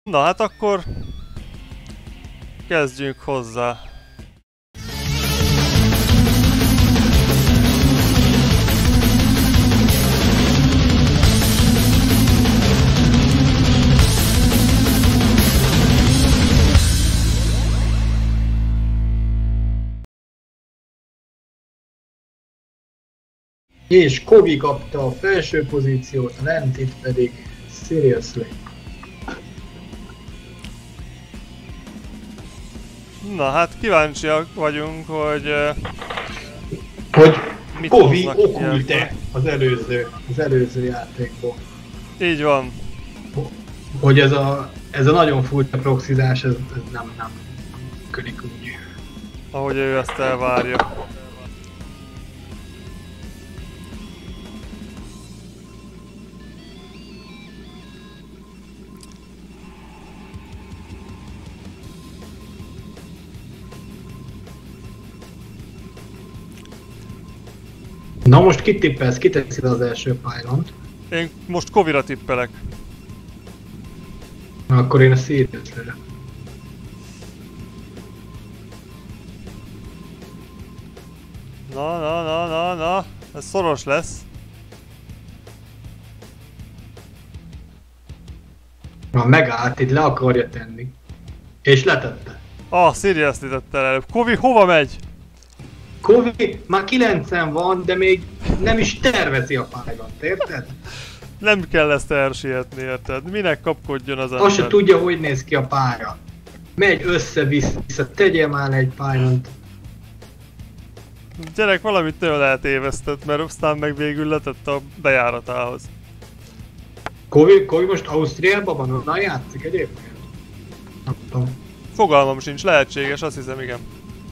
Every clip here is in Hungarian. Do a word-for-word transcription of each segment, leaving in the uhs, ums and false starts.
Na hát akkor kezdjünk hozzá. És Kovi kapta a felső pozíciót, a lentit pedig Seriously. Na hát kíváncsiak vagyunk, hogy... Uh, hogy Kovi okült-e az előző, az előző játékból. Így van. Hogy ez a, ez a nagyon furcsa proxizás, ez, ez nem, nem működik úgy. Ahogy ő ezt elvárja. Na most kit tippelsz? Ki teszi az első pylont? Én most Kovira tippelek. Na akkor én a Seriously-re. Na, na, na, na, na. Ez szoros lesz. Na megállt, itt le akarja tenni. És letette. Ah, Seriously tette el előbb. Kovi hova megy? Kovi már kilencen van, de még nem is tervezi a pylont, érted? Nem kell ezt elsietni, érted? Minek kapkodjon az ember? Azt se tudja, hogy néz ki a pálya. Megy össze-vissza, tegye már egy pylont. Gyerek, valamit nagyon eltévesztett, mert aztán meg végül letette a bejáratához. Kovi, Kovi most Ausztriában van, onnan játszik egyébként? Nem tudom. Fogalmam sincs, lehetséges, azt hiszem, igen.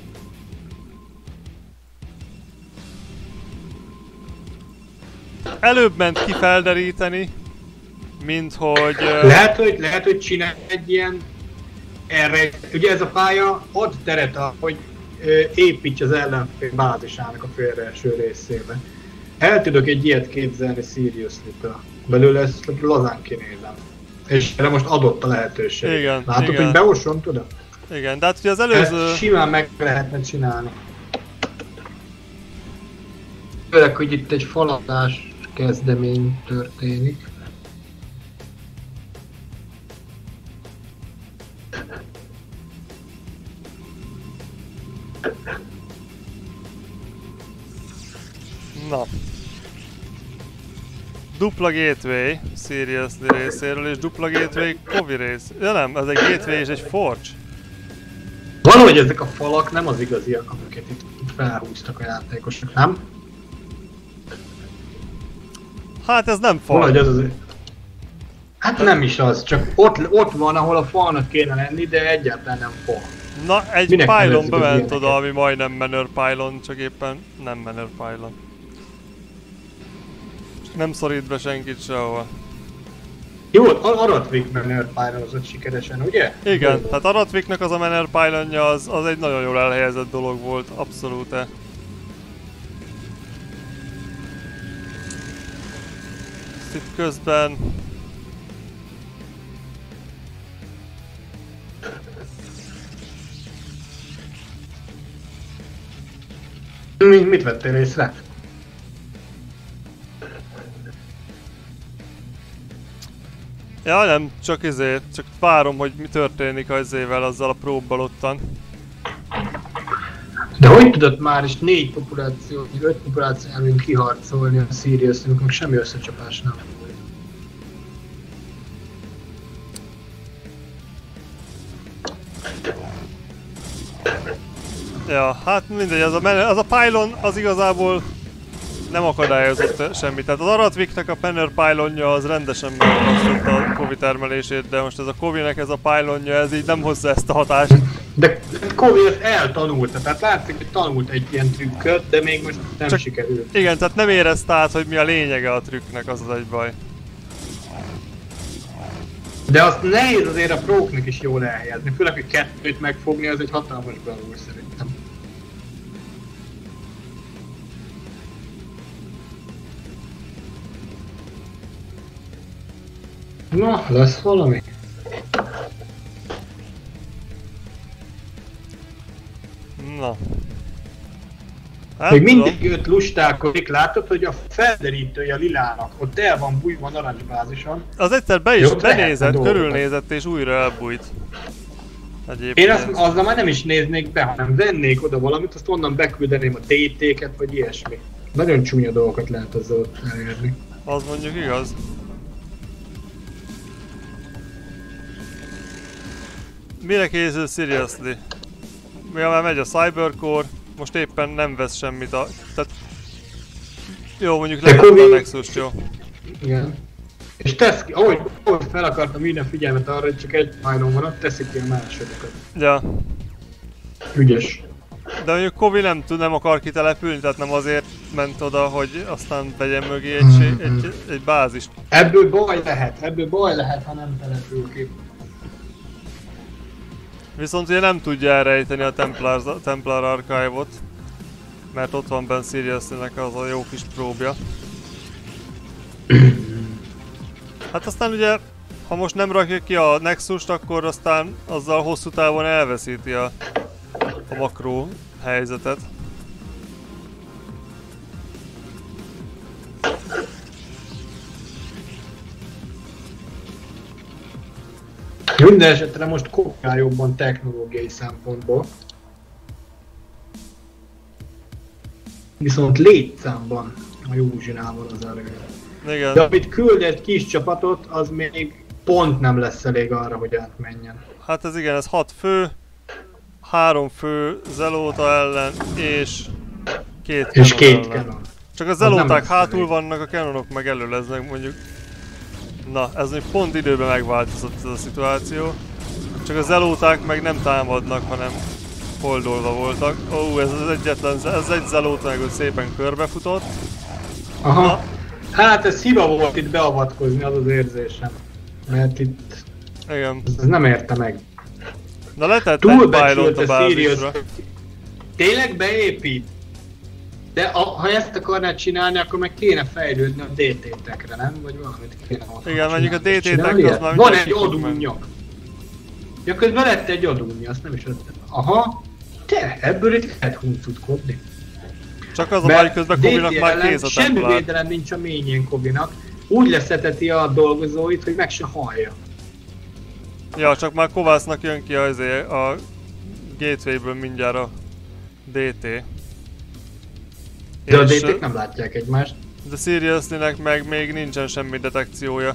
Előbb ment ki felderíteni, mint hogy... Uh... Lehet, hogy, lehet, hogy csinál egy ilyen... Erre, ugye ez a pálya ad teret, hogy építs az ellenfél bázisának a félreeső részébe. El tudok egy ilyet képzelni Seriously-től. Belőle ezt lazán kinézem. És erre most adott a lehetőség. Igen, látod, igen. hogy beosson, tudod? Igen, de hát ugye az előző... Ezt simán meg lehetne csinálni. Főleg, hogy itt egy faladás kezdemény történik. Na. Dupla gateway Seriously részéről és dupla gateway Kovi rész. Ja nem, ez egy gateway és egy forge. Valahogy ezek a falak nem az igaziak, amiket itt, itt felhúztak a játékosok, nem? Hát ez nem fal. Valahogy az azért... Hát nem is az, csak ott, ott van, ahol a falnak kéne lenni, de egyáltalán nem fal. Na, egy Minek pylon bement ilyeneket? oda, ami majdnem Manor pylon, csak éppen nem Manor pylon. Nem szorít be senkit sehova. Jó, Aratvik Manor pylon-ozott sikeresen, ugye? Igen, tehát Aratviknak az a Manor pylonja az, az egy nagyon jól elhelyezett dolog volt, abszolút. Itt közben... Mi, mit vettél észre? Ja nem, csak ezért, csak várom, hogy mi történik azzével, azzal a próbbal ottan. De hogy tudott már is négy populáció, vagy öt populáció előtt kiharcolni a Seriously, amikor semmi összecsapás nem volt? Ja, hát mindegy, az a, az a pylon az igazából nem akadályozott semmit. Tehát az Aratviknek a Manor pylonja az rendesen megakasztotta a Kovi termelését, de most ez a Kovinek ez a pylonja, ez így nem hozza ezt a hatást. De Kovi ezt eltanulta, tehát látszik, hogy tanult egy ilyen trükköt, de még most nem Csak sikerült. Igen, tehát nem érezte át, hogy mi a lényege a trükknek, az az egy baj. De azt nehéz azért a próknak is jól elhelyezni, főleg, hogy kettőt megfogni, az egy hatalmas bravúr szerintem. Na, lesz valami? Na. Hát, még mindig öt lustálkodik, látod, hogy a felderítője a lilának, ott el van bújva narancsbázison. Az egyszer be is Jó, benézett, körülnézett és újra elbújt. Egyébként. Én azt, azzal már nem is néznék be, hanem vennék oda valamit, azt onnan beküldeném a dé té-ket vagy ilyesmi. Nagyon csúnya dolgokat lehet azzal elérni. Az mondjuk igaz. Mire készül Seriously? Ja, már megy a Cybercore, most éppen nem vesz semmit a... Tehát... Jó, mondjuk levette a Nexus-t, jó. Igen. És tesz ki, ahogy, ahogy fel akartam minden figyelmet arra, hogy csak egy pályon van, ott teszik ki a másodikat. Ja. Ügyes. De mondjuk Kovi nem tud, nem akar kitelepülni, tehát nem azért ment oda, hogy aztán vegyen mögé egy, mm-hmm. egy, egy bázist. Ebből baj lehet, ebből baj lehet, ha nem települ ki. Viszont ugye nem tudja elrejteni a Templar, Templar Archive-ot, mert ott van benne Seriously-nek az a jó kis próbja. Hát aztán ugye, ha most nem rakja ki a Nexust, akkor aztán azzal hosszú távon elveszíti a, a makró helyzetet. Minden esetre most kopjál jobban technológiai szempontból. Viszont létszámban a Józsinál van az elő. Igen. De amit küld egy kis csapatot, az még pont nem lesz elég arra, hogy átmenjen. Hát ez igen, ez hat fő, három fő Zelóta ellen és két És két ellen. Canon. Csak a Zelóták hátul elég. Vannak, a Canonok meg elő lesznek mondjuk. Na, ez még pont időben megváltozott ez a szituáció. Csak a Zelóták meg nem támadnak, hanem holdolva voltak. Ó, oh, ez az egyetlen, ez egy Zelóta meg, hogy szépen körbefutott. Aha. Na. Hát ez hiba volt itt beavatkozni, az az érzésem. Mert itt... Igen. Ez nem érte meg. Na letett egy pylont a bázisra. Tényleg beépít? De a, ha ezt akarnád csinálni, akkor meg kéne fejlődni a dé té-tekre, nem? Vagy valamit kéne ott. Igen, mondjuk a dé té-tek az már van egy adúnya. Ja, közben lett egy adúnya, azt nem is vettem. Aha. Te, ebből itt lehet huncutkodni. Csak az a baj, közben Kovinak már kész a semmi védelem nincs a ményén Kovinak. Úgy leszeteti a dolgozóit, hogy meg se hallja. Ja, csak már Kovásznak jön ki azért a Gateway-ből mindjárt a dé té. De és a dé té-k nem látják egymást. De Seriously-nek meg még nincsen semmi detekciója.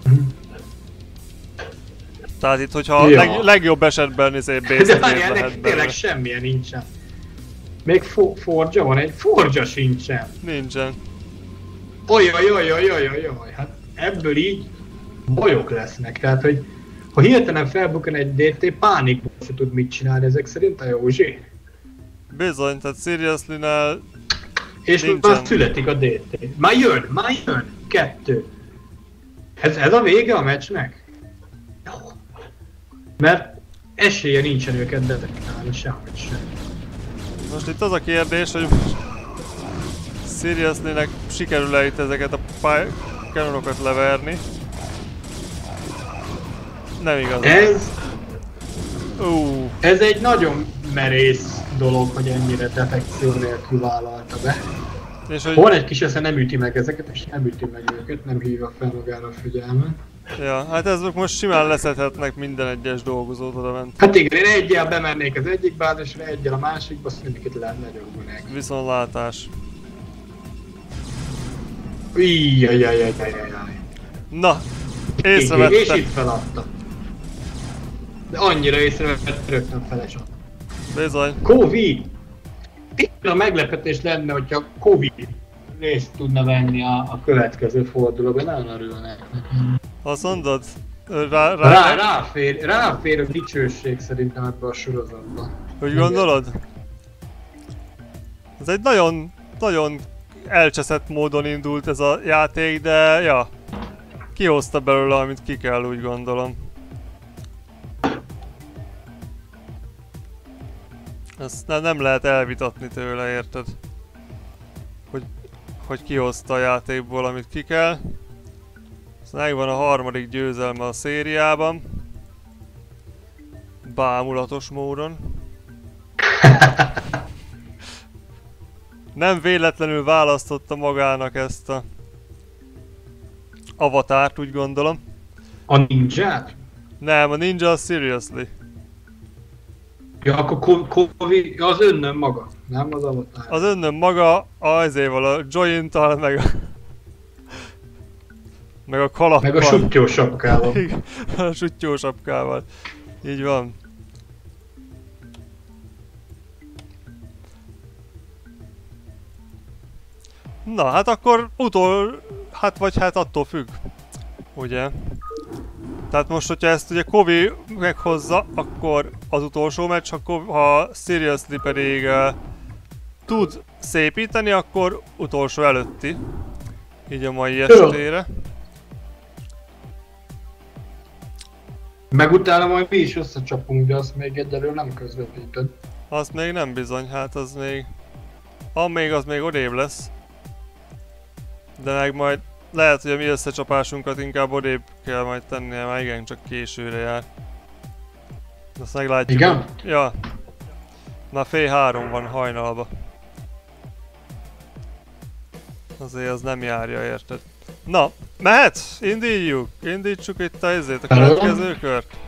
Tehát itt, hogyha ja. leg, legjobb esetben izé base-t lehet benne. Tényleg semmilyen nincsen. Még fo forja van, egy forja sincsen. Nincsen. Ojjajjajjajjajjaj, hát ebből így bajok lesznek, tehát hogy ha hirtelen felbukkan egy dé té, pánikból se tud mit csinálni ezek szerint a Józsi. Bizony, tehát Seriously-nál és nincsen. Már születik a dé té. Már jön, már jön, kettő. Ez, ez a vége a meccsnek? Mert esélye nincsen őket detektálni, sehogy sem. Most itt az a kérdés, hogy Seriously-nek sikerül-e itt ezeket a Canonokat leverni? Nem igaz. Ez... Uh. Ez egy nagyon merész dolog, hogy ennyire detekció nélkül vállalta be. És hogy... Van egy kis esze nem üti meg ezeket, és nem üti meg őket, nem hívja fel magára a figyelmet. Ja, hát ezek most simán leszedhetnek minden egyes dolgozót oda ment. Hát igen, én egyel bemennék az egyik bázisra, egyel a másikba, azt mindeket lehet nagyobbanék. Viszontlátás. Ijjajjajjajjajjaj. Na, észrevette. És itt feladta. De annyira észrevett, rögtön feles adta. Bizony. Covid! A meglepetés lenne, hogyha Covid részt tudna venni a, a következő fordulóban, nagyon örülnek. Azt mondod? Rá, rá, rá, ráfér, ráfér a dicsőség szerintem ebbe a sorozatban. Úgy gondolod? Ez egy nagyon, nagyon elcseszett módon indult ez a játék, de ja, kihozta belőle, amit ki kell, úgy gondolom. Ezt nem lehet elvitatni tőle, érted? Hogy, hogy kihozta a játékból, amit ki kell. Megvan a harmadik győzelme a szériában. Bámulatos módon. nem véletlenül választotta magának ezt a avatárt, úgy gondolom. A ninját? Nem, a ninja az seriously. Ja, akkor Kovi az önnön maga, nem az avatár. Az önnön maga azéval a jointtal, meg a... meg a kalappal. Meg a suttyó sapkával. Igen, a suttyó sapkával. Így van. Na, hát akkor utol... hát vagy hát attól függ. Ugye? Tehát most, hogyha ezt ugye Kovi meghozza, akkor az utolsó meccs, ha, Kovi, ha Seriously pedig uh, tud szépíteni, akkor utolsó előtti. Így a mai estére. Meg utána majd mi is összecsapunk, de azt még egyelőre nem közvetíted. Azt még nem bizony, hát az még... Ha még az még odébb lesz. De meg majd lehet, hogy a mi összecsapásunkat inkább odébb kell majd tennie, már igen, csak későre jár. Azt meglátjuk. Igen? Hogy... Ja. Már fél három van hajnalba. Azért az nem járja, érted? Na, mehet? Indítjuk! Indítsuk itt a izét, a következő kört.